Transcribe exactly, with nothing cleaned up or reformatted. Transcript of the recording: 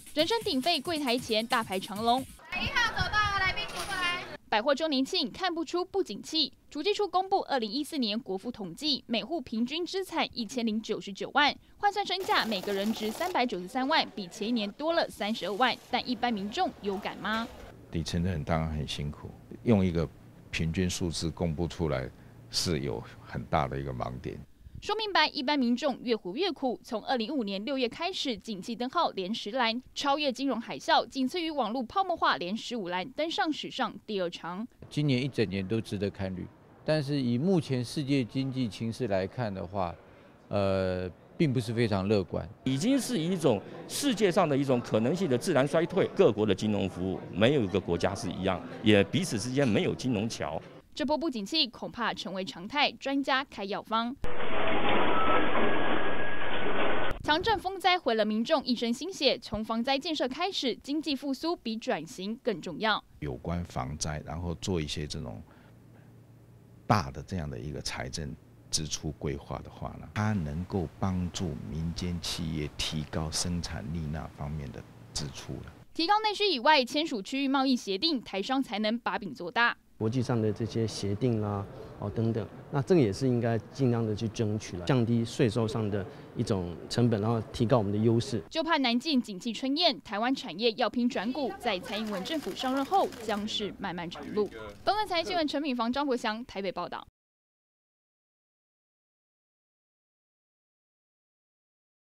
人声鼎沸，柜台前大排长龙。 一号走到，来宾过来。 百货周年庆看不出不景气。主计处公布二零一四年国富统计，每户平均资产一千零九十九万，换算身价每个人值三百九十三万，比前一年多了三十二万。但一般民众有感吗？ 底层的人当然很辛苦，用一个平均数字公布出来是有很大的一个盲点。 说明白，一般民众越活越苦。从二零一五年六月开始，景气灯号连十蓝，超越金融海啸，仅次于网络泡沫化连十五蓝，登上史上第二长。 今年一整年都值得看绿，但是以目前世界经济情势来看的话，呃，并不是非常乐观。 已经是一种世界上的一种可能性的自然衰退。各国的金融服务没有一个国家是一样，也彼此之间没有金融桥。 这波不景气恐怕成为常态，专家开药方。强震风灾毁了民众一身心血，从防灾建设开始，经济复苏比转型更重要。 有关防灾，然后做一些这种大的这样的一个财政支出规划的话呢，它能够帮助民间企业提高生产力那方面的支出了。 提高内需以外，签署区域贸易协定，台商才能把饼做大。 国际上的这些协定啦、啊，哦等等，那这个也是应该尽量的去争取了，降低税收上的一种成本，然后提高我们的优势。 就怕南进景气春燕，台湾产业要拼转股，在蔡英文政府上任后，将是漫漫长路。东森财经新闻陈敏芳、张国祥台北报道。